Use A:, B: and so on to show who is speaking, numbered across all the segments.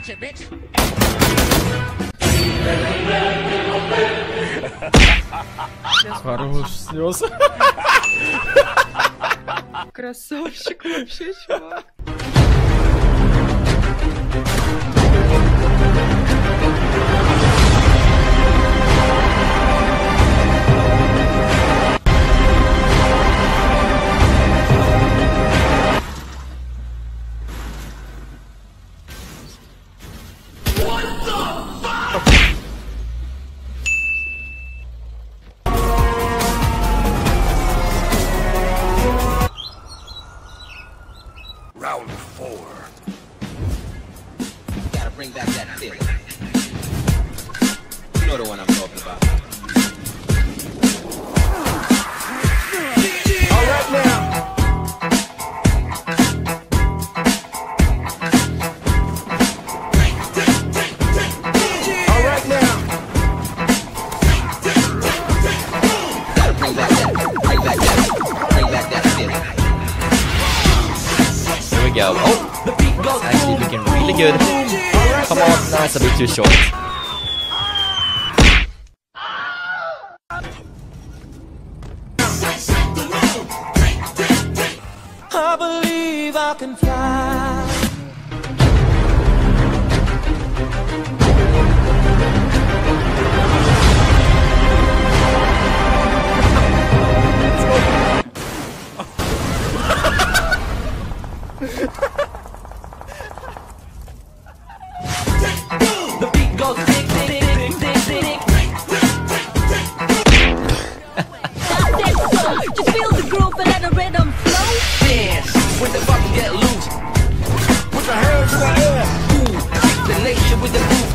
A: Gotcha, bitch.
B: Хорош, слез.
C: Красавчик вообще, чувак.
A: Round 4. Gotta bring back that feeling. You know the one I'm talking about. All right now. All right now. Gotta bring back that feeling.
D: Here we go. Oh! Actually looking really good. Come on, now it's a bit too short.
A: I believe I can fly. The beat goes dick, dick, dick, dick, dick, dick.
E: Just feel the groove and let the rhythm flow.
A: Dance when the fucking get loose. Put your hands in the air. Ooh, the nation with the groove.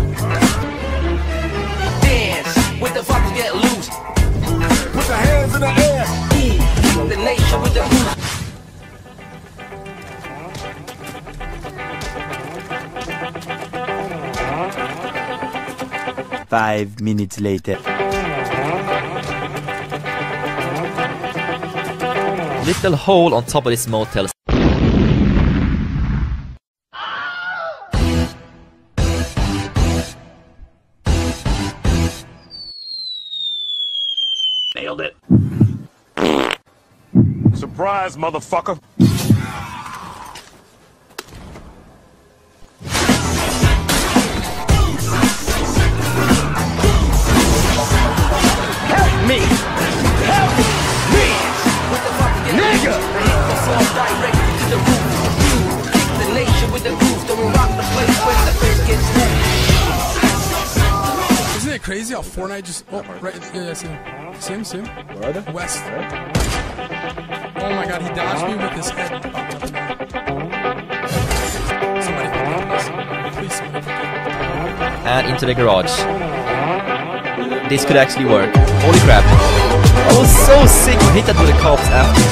A: Dance when the fucking get loose. Put your hands in the air. Ooh, the nation with the groove.
F: 5 minutes later.
D: Little hole on top of this motel.
A: Nailed it.
G: Surprise, motherfucker.
A: Help me! Help me! Nigga! The nation with the groove, don't rock the place when the bass gets moved.
B: Isn't it crazy how Fortnite just... Oh, right. Yeah, see him. See him?
H: Where are they?
B: West. Oh my god, he dodged me with his head. Somebody help me. Please, somebody help me.
D: And into the garage. This could actually work. Holy crap. I was so sick to hit that with the cops after.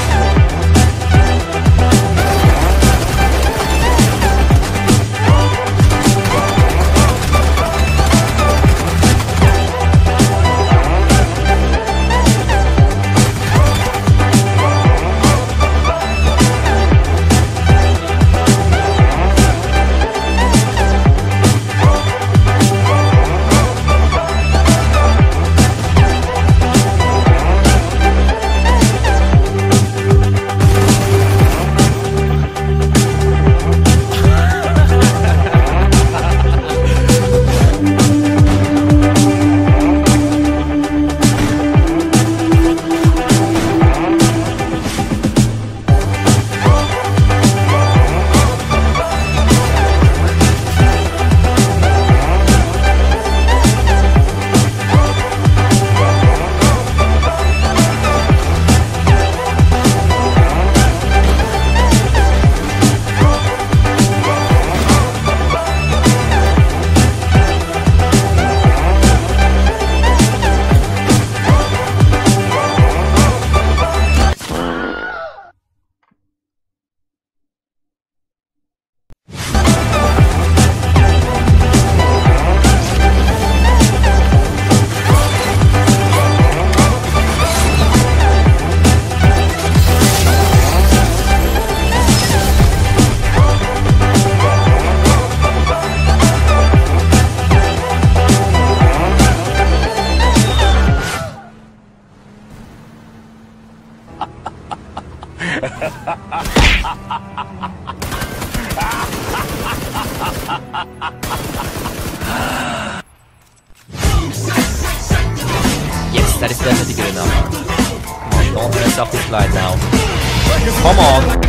D: finish line now. Come on.